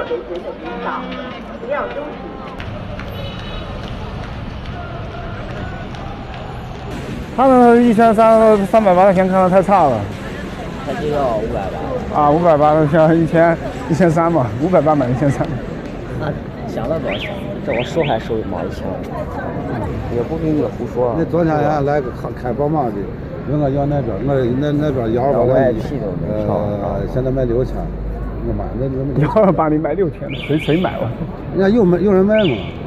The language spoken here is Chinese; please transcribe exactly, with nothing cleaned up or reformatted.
维持的引导，不要拥挤。 他们一千三、三百八的钱看的太差了。 他就要五百八。 啊，五百八的像一千一千三嘛，五百八买一千三。 那想了多少钱？这我说还收毛一千，也不给你胡说。 那昨天俺来个开宝马的，问我要那边，我那那边幺二八万一，呃，现在卖六千，我妈那那幺二八你卖六千，谁谁买我？ 人家有买有人买吗？